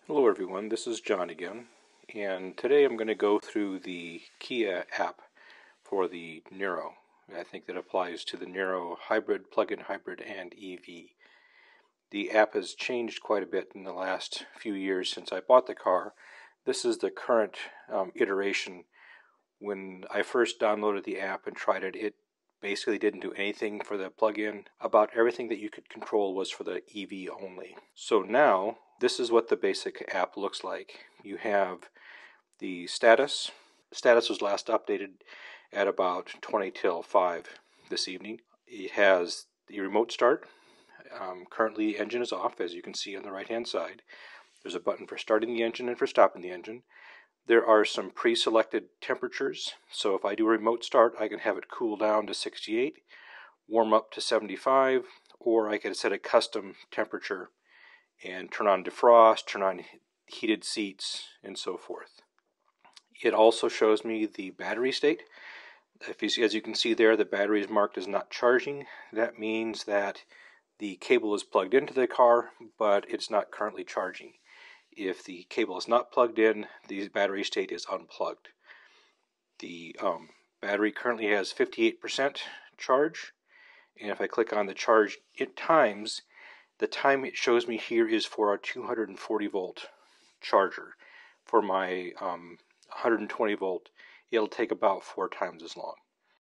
Hello everyone, this is John again, and today I'm going to go through the Kia app for the Niro. I think that applies to the Niro hybrid, plug-in hybrid, and EV. The app has changed quite a bit in the last few years since I bought the car. This is the current iteration. When I first downloaded the app and tried it, it basically didn't do anything for the plug-in. About everything that you could control was for the EV only. So now, this is what the basic app looks like. You have the status. Status was last updated at about 20 till 5 this evening. It has the remote start. Currently the engine is off, as you can see on the right hand side. There's a button for starting the engine and for stopping the engine. There are some pre-selected temperatures, so if I do a remote start, I can have it cool down to 68, warm up to 75, or I can set a custom temperature and turn on defrost, turn on heated seats, and so forth. It also shows me the battery state. As you can see there, the battery is marked as not charging. That means that the cable is plugged into the car, but it's not currently charging. If the cable is not plugged in, the battery state is unplugged. The battery currently has 58% charge, and if I click on the charge times, the time it shows me here is for a 240 volt charger. For my 120 volt, it'll take about 4 times as long.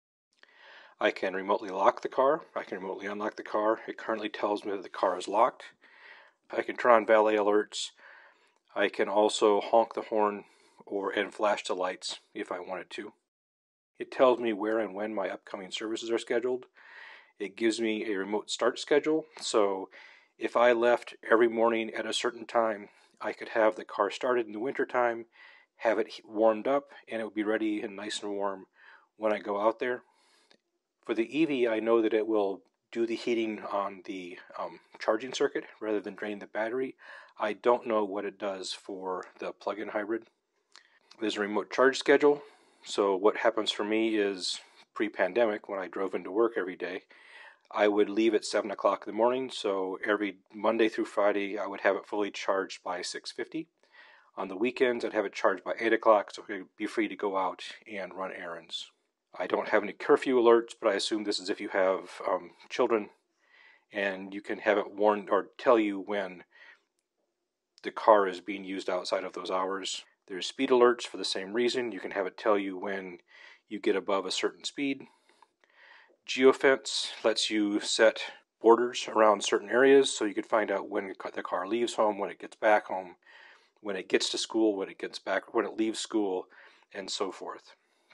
I can remotely lock the car. I can remotely unlock the car. It currently tells me that the car is locked. I can turn on valet alerts. I can also honk the horn and flash the lights if I wanted to. It tells me where and when my upcoming services are scheduled. It gives me a remote start schedule, so if I left every morning at a certain time, I could have the car started in the wintertime, have it warmed up, and it would be ready and nice and warm when I go out there. For the EV, I know that it will do the heating on the charging circuit rather than drain the battery. I don't know what it does for the plug-in hybrid. There's a remote charge schedule. So what happens for me is pre-pandemic, when I drove into work every day, I would leave at 7 o'clock in the morning. So every Monday through Friday, I would have it fully charged by 6:50. On the weekends, I'd have it charged by 8 o'clock, so I could be free to go out and run errands. I don't have any curfew alerts, but I assume this is if you have children, and you can have it warn or tell you when the car is being used outside of those hours. There's speed alerts for the same reason. You can have it tell you when you get above a certain speed. Geofence lets you set borders around certain areas, so you can find out when the car leaves home, when it gets back home, when it gets to school, when it gets back, when it leaves school, and so forth.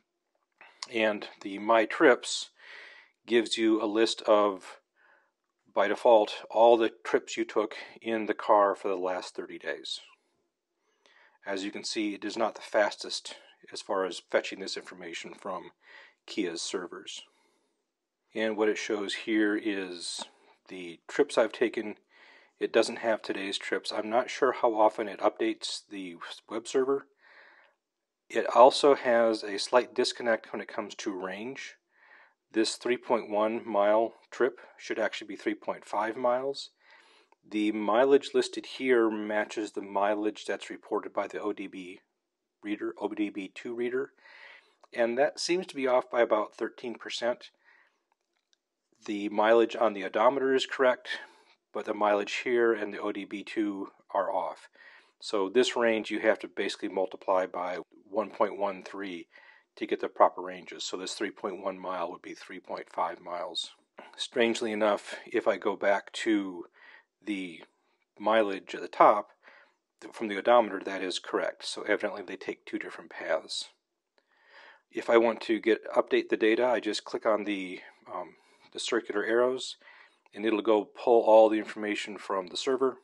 And the My Trips gives you a list of, by default, all the trips you took in the car for the last 30 days. As you can see, it is not the fastest as far as fetching this information from Kia's servers. And what it shows here is the trips I've taken. It doesn't have today's trips. I'm not sure how often it updates the web server. It also has a slight disconnect when it comes to range. This 3.1 mile trip should actually be 3.5 miles. The mileage listed here matches the mileage that's reported by the ODB reader, ODB2 reader, and that seems to be off by about 13%. The mileage on the odometer is correct, but the mileage here and the ODB2 are off. So this range you have to basically multiply by 1.13 to get the proper ranges. So this 3.1 mile would be 3.5 miles. Strangely enough, if I go back to the mileage at the top, from the odometer, that is correct. So evidently they take two different paths. If I want to update the data, I just click on the circular arrows, and it'll go pull all the information from the server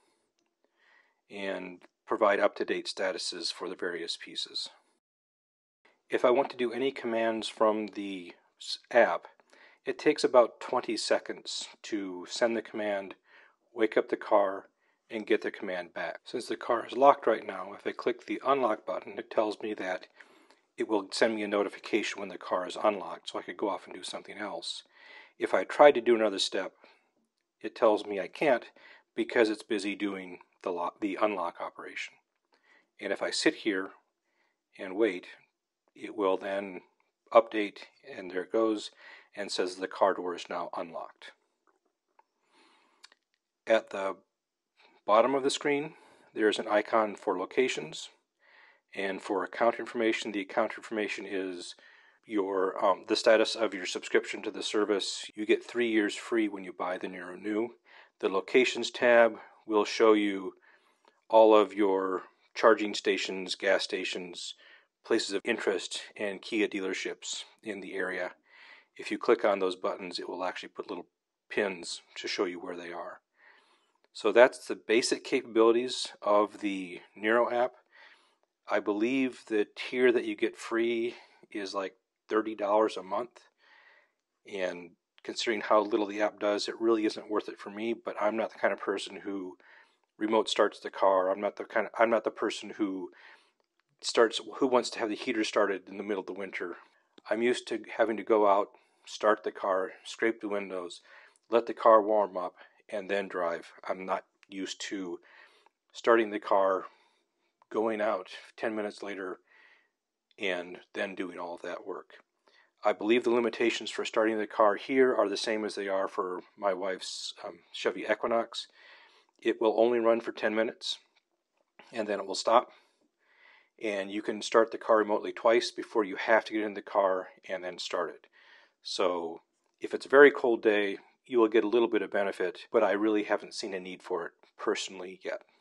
and provide up-to-date statuses for the various pieces. If I want to do any commands from the app, it takes about 20 seconds to send the command, wake up the car, and get the command back. Since the car is locked right now, if I click the unlock button, it tells me that it will send me a notification when the car is unlocked, so I could go off and do something else. If I try to do another step, it tells me I can't because it's busy doing the unlock operation. And if I sit here and wait, it will then update, and there it goes, and says the car door is now unlocked. At the bottom of the screen, there's an icon for locations, and for account information, the account information is your the status of your subscription to the service. You get 3 years free when you buy the Niro New. The locations tab will show you all of your charging stations, gas stations, places of interest, and Kia dealerships in the area. If you click on those buttons, it will actually put little pins to show you where they are. So that's the basic capabilities of the Niro app. I believe the tier that you get free is like $30 a month. And considering how little the app does, it really isn't worth it for me. But I'm not the kind of person who remote starts the car. I'm not the person who wants to have the heater started in the middle of the winter. I'm used to having to go out, start the car, scrape the windows, let the car warm up, and then drive. I'm not used to starting the car, going out 10 minutes later, and then doing all of that work. I believe the limitations for starting the car here are the same as they are for my wife's Chevy Equinox. It will only run for 10 minutes, and then it will stop. And you can start the car remotely twice before you have to get in the car and then start it. So if it's a very cold day, you will get a little bit of benefit, but I really haven't seen a need for it personally yet.